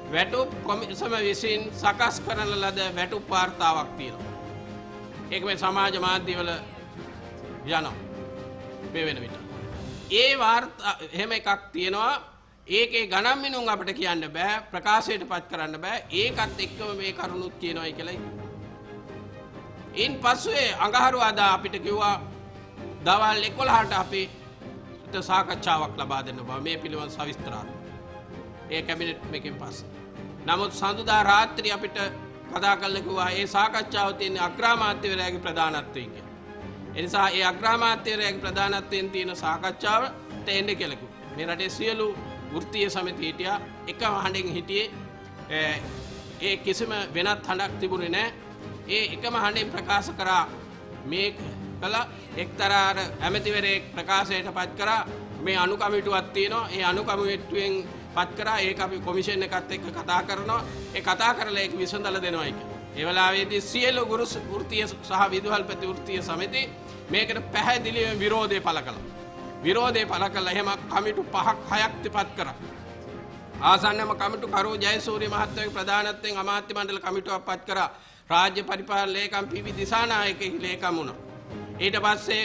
වැටුප් කොමිසම විසින් සකස් කරන ලද වැටුප් වාර්තාවක් තියෙනවා. ඒක මේ සමාජ මාධ්‍යවල යනවා මේ වෙන විට. ඒ වාර්තා එහෙම එකක් තියෙනවා. ඒකේ ගණන් මිනුම් අපිට කියන්න බෑ, ප්‍රකාශයට පත් කරන්න බෑ. ඒකත් එක්කම මේ කරුණුත් කියනවායි කියලා. ඉන් පස්සේ අඟහරුවාදා අපිට කිව්වා දවල් 11ට අපි සාකච්ඡාවක් ලබා දෙන්න බව මේ පිළිබඳ සවිස්තරාත්මක. ඒ කැබිනට් මේකෙන් පස්සේ. නමුත් සඳුදා රාත්‍රියේ අපිට කතා කරලා කිව්වා ඒ සාකච්ඡාව තියෙන්නේ අග්‍රාමාත්‍යවරයාගේ ප්‍රධානත්වයෙන් කියලා. ඒ නිසා ඒ අග්‍රාමාත්‍යවරයාගේ ප්‍රධානත්වයෙන් තියෙන සාකච්ඡාවට එන්න කියලා කිව්වා. මේ රටේ සියලු වෘත්තීය සමිති හිටියා. එකම හඬෙන් හිටියේ. ඒ කිසිම වෙනත් හඬක් තිබුණේ නැහැ. ඒ එකම හඬෙන් ප්‍රකාශ කරා මේ කළ එක්තරා ඇමතිවරයෙක් ප්‍රකාශයට පත් කරා මේ අනු කමිටුවක් තියෙනවා. ඒ අනු කමිටුවෙන් පත් කරා ඒක අපි කොමිෂන් එකත් එක්ක කතා කරනවා. ඒ කතා කරලා ඒක විසඳලා දෙනවායි කියලා. ඒ වෙලාවේදී සියලු ගුරු වෘත්තීය සහ විදුහල්පති වෘත්තීය සමිති මේකට පැහැදිලිව විරෝධය පළ කළා. විරෝධය පළ කළා. එහෙම කමිටු 5ක් 6ක් තිපත් කරා. ආසන්නම කමිටු කරෝ ජයසූරිය මහත්මයාගේ ප්‍රධානත්වයෙන් අමාත්‍ය මණ්ඩල කමිටුවක් පත් කරා. රාජ්‍ය පරිපාලන ලේකම් පී.වී. දිසානායක ලේකම් වුණා. ඊට පස්සේ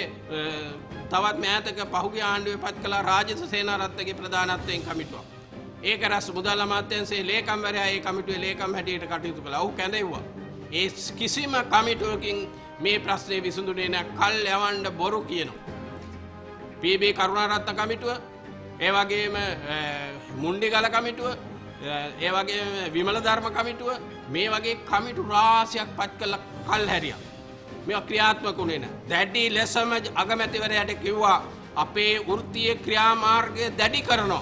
තවත් මෑතක පහුගිය ආණ්ඩුවේ පත් කළා රාජේෂ සේනාරත්නගේ ප්‍රධානත්වයෙන් කමිටුවක්. ඒක රස මුදල් අමාත්‍යාංශයේ ලේකම්වරයා ඒ කමිටුවේ ලේකම් හැටියට කටයුතු කළා. ඔහු කැඳෙව්වා. ඒ කිසිම කමිටුවකින් මේ ප්‍රශ්නේ විසඳුනේ නැහැ. කල් යවන්න බොරු කියනවා. පී.බී. කරුණාරත්න කමිටුව, ඒ වගේම මුණ්ඩිගල කමිටුව, ඒ වගේම විමල ධර්ම කමිටුව මේ වගේ කමිටු රාශියක් පත් කළ කල් හැරියා. මේවා ක්‍රියාත්මක වුණේ නැහැ. දැඩි ලෙසම අගමැතිවරයාට කිව්වා අපේ වෘත්තීය ක්‍රියාමාර්ගය දැඩි කරනවා.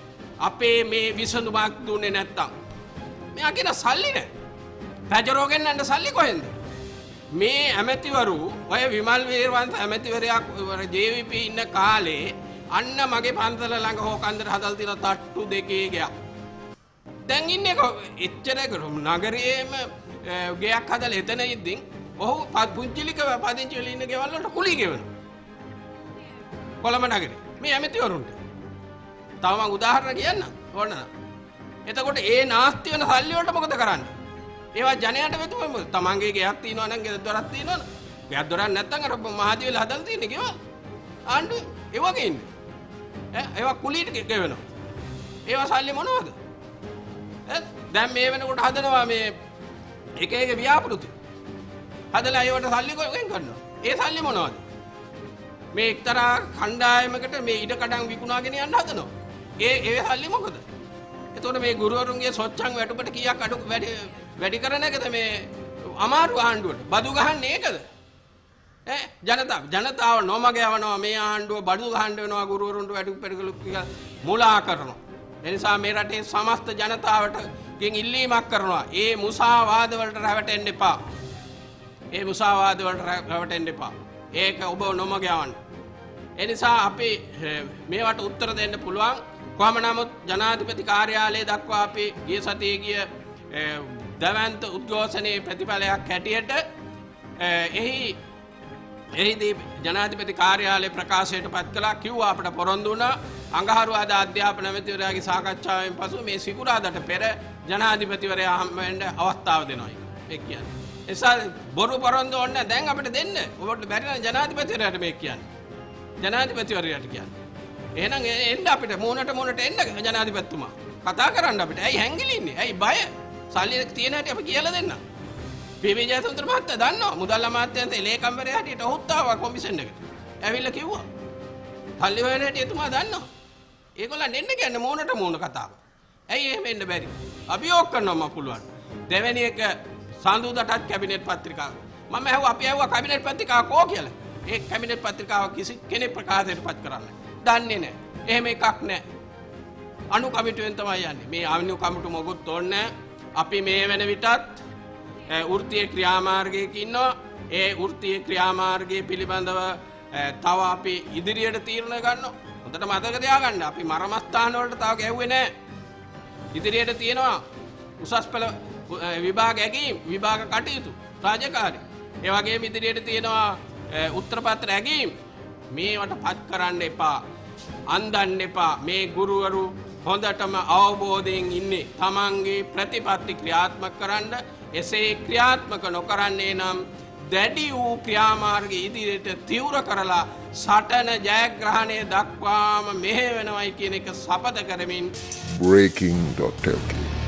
අපේ මේ විසඳුමක් දුන්නේ නැත්තම් මෙයා කියන සල්ලි නැහැ. පැජරෝ ගෙන්නන්න සල්ලි කොහෙන්ද? මේ ඇමතිවරු ඔය විමල් වීරවංශ ඇමතිවරයා ජේ.වී.පී. ඉන්න කාලේ අන්න මගේ පන්සල ළඟ හොකන්දර හදලා තියෙන තට්ටු දෙකේ ගයක්. දැන් ඉන්නේ එච්චර නගරයේම ගයක් හදලා එතන ඉද්දින් ඔහු පුංචිලික පදිංචි වෙලා ඉන්න ගෙවල් වලට කුලී ගෙවනවා. කොළඹ නගරේ මේ ඇමතිවරුන්ට. තව මම උදාහරණ කියන්නම් ඕන. එතකොට ඒ නාස්ති වෙන සල්ලි වලට මොකද කරන්නේ? ඒවා ජනයාට වෙතුම තමන්ගේ ගෙයක් තියෙනවා නම් ගෙදර දොරක් තියෙනවා. ගෙයක් දොරක් නැත්නම් අර මහජීවල හදලා තියෙන ගෙවල්. ආණ්ඩුවේ ඒ වගේ ඉන්නේ. ඒවා කුලීට ගෙවනවා. ඒවා සල්ලි මොනවද? දැන් මේ වෙනකොට හදනවා මේ එක එක ව්‍යාපෘති. හදලා ඒවට සල්ලි කොහෙන් ගන්නවා? ඒ සල්ලි මොනවද? මේ එක්තරා කණ්ඩායමකට මේ ඉඩකඩම් විකුණාගෙන යන්න හදනවා. ඒ සල්ලි මොකද? එතකොට මේ ගුරුවරුන්ගේ සොච්චම් වැටුපට කීයක් අඩු වැඩි කරන එකද මේ අමාරු ආණ්ඩුවට? බදු ගහන්නේ ඒකද? ජනතාව නොමග යවනවා මේ ආණ්ඩුව බඩු ගහන්න වෙනවා ගුරුවරුන්ට වැටුප් පෙරකලු මුලා කරනවා. ඒ නිසා මේ රටේ සමස්ත ජනතාවට ගෙන් ඉල්ලීමක් කරනවා. ඒ මුසාවාද වලට රැවටෙන්න එපා. ඒ මුසාවාද වලට රැවටෙන්න එපා. ඒක ඔබ නොමග යවන්න. ඒ නිසා අපි මේවට උත්තර දෙන්න පුළුවන්. කොහොම නමුත් ජනාධිපති කාර්යාලය දක්වා අපි ගිය සතියේ ගිය දවන්ත උද්ඝෝෂණයේ ප්‍රතිඵලයක් හැටියට එහිදී ජනාධිපති කාර්යාලය ප්‍රකාශයට පත් කළා. කිව්වා අපට පොරොන්දු වුණා අඟහරුවාදා අධ්‍යාපන ඇමතිවරයාගේ සාකච්ඡාවෙන් පසු මේ සිකුරාදාට පෙර ජනාධිපතිවරයා හම්බ වෙන්න අවස්ථාව දෙනවා. ඒ කියන්නේ එසා බොරු පොරොන්දු ඕන දැන් අපිට දෙන්න. ඔබට බැරි නම් ජනාධිපතිවරයාට මේක කියන්න. ජනාධිපතිවරයාට කියන්න. එහෙනම් එන්න අපිට මොනට එන්න ජනාධිපතිතුමා. කතා කරන්න අපිට. ඇයි හැංගිලි ඉන්නේ? ඇයි බය? සල්ලි තියෙන හැටි අපි කියලා දෙන්න. පී.වී. ජයසුන්දර මහත්තයා දන්නවා. මුදල් අමාත්‍යාංශයේ ලේකම්වරයා හැටියට ඔහුත් ආවා කොමිෂන් එකට. ඇවිල්ලා කිව්වා. සල්ලි හොයන හැටි එතුමා දන්නවා. ඒගොල්ලන් එන්න කියන්නේ මොනට කතාව. ඇයි එහෙම එන්න බැරි? අභියෝග කරනවා මම පුළුවන්. දෙවෙනි එක සඳුදාටත් කැබිනට් පත්‍රිකාව. මම අපි ඇහුවා කැබිනට් පත්‍රිකාව කෝ කියලා. ඒ කැබිනට් පත්‍රිකාව කිසි කෙනෙක් ප්‍රකාශයට පත් කරන්නේ දන්නේ නැහැ. එහෙම එකක් නැහැ. අනු කමිටුවෙන් තමයි යන්නේ. මේ අනු කමිටු මොකුත් ඕනේ නැහැ. අපි මේ වෙන විටත් වෘත්තීය ක්‍රියාමාර්ගයක ඉන්නවා. ඒ වෘත්තීය ක්‍රියාමාර්ගයේ පිළිබඳව තව අපි ඉදිරියට තීරණ ගන්නවා. හොඳට මතක තියාගන්න. අපි මරමස්ථාන වලට තව ගැහුවේ නැහැ. ඉදිරියට තියෙනවා උසස් පෙළ විභාග ඇගීම් විභාග කටයුතු රාජකාරී. ඒ වගේම ඉදිරියට තියෙනවා උත්තර පත්‍ර ඇගීම්. මේවට පත් කරන්න එපා. අන්දන්න එපා. මේ ගුරුවරු හොඳටම අවබෝධයෙන් ඉන්නේ. තමන්ගේ ප්‍රතිපත්ති ක්‍රියාත්මක කරන්න. එසේ ක්‍රියාත්මක නොකරන්නේ නම් දැඩි වූ ක්‍රියාමාර්ග ඉදිරියට තීව්‍ර කරලා සටන ජයග්‍රහණය දක්වාම මෙහෙ වෙනවයි කියන එක සපත කරමින් breaking.lk